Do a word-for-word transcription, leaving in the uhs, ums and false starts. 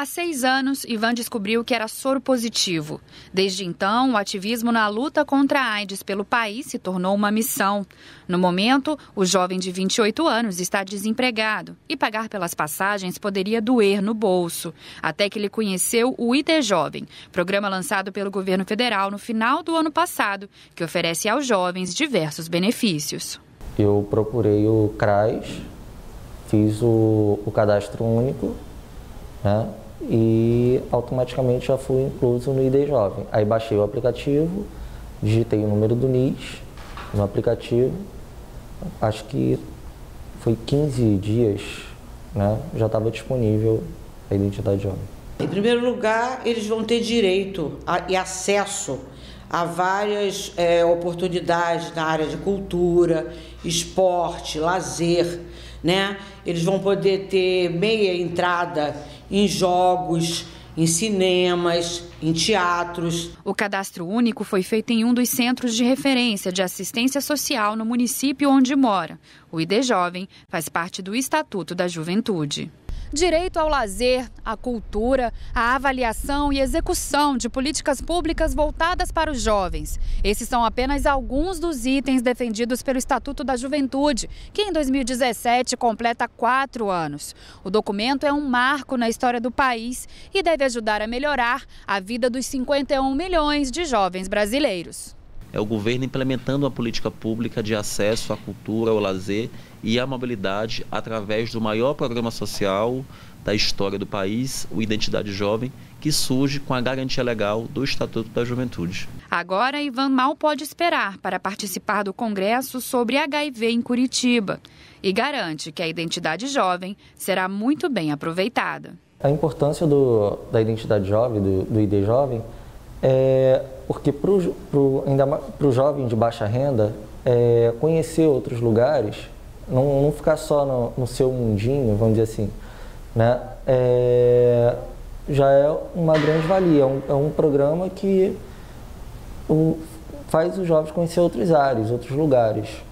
Há seis anos, Ivan descobriu que era soro positivo. Desde então, o ativismo na luta contra a AIDS pelo país se tornou uma missão. No momento, o jovem de vinte e oito anos está desempregado e pagar pelas passagens poderia doer no bolso. Até que ele conheceu o I D Jovem, programa lançado pelo governo federal no final do ano passado, que oferece aos jovens diversos benefícios. Eu procurei o CRAS, fiz o, o cadastro único, né? E automaticamente já fui incluso no I D Jovem. Aí baixei o aplicativo, digitei o número do N I S no aplicativo, acho que foi quinze dias, né? Já estava disponível a identidade jovem. Em primeiro lugar, eles vão ter direito a, e acesso a várias é, oportunidades na área de cultura, esporte, lazer, né? Eles vão poder ter meia entrada em jogos, em cinemas, em teatros. O cadastro único foi feito em um dos centros de referência de assistência social no município onde mora. O I D Jovem faz parte do Estatuto da Juventude. Direito ao lazer, à cultura, à avaliação e execução de políticas públicas voltadas para os jovens. Esses são apenas alguns dos itens defendidos pelo Estatuto da Juventude, que em dois mil e dezessete completa quatro anos. O documento é um marco na história do país e deve ajudar a melhorar a vida dos cinquenta e um milhões de jovens brasileiros. É o governo implementando uma política pública de acesso à cultura, ao lazer e à mobilidade através do maior programa social da história do país, o Identidade Jovem, que surge com a garantia legal do Estatuto da Juventude. Agora, Ivan mal pode esperar para participar do Congresso sobre H I V em Curitiba e garante que a Identidade Jovem será muito bem aproveitada. A importância do, da Identidade Jovem, do, do I D Jovem, é porque para o jovem de baixa renda, é, conhecer outros lugares, não, não ficar só no, no seu mundinho, vamos dizer assim, né? É, já é uma grande valia. É um, é um programa que o, faz os jovens conhecer outras áreas, outros lugares.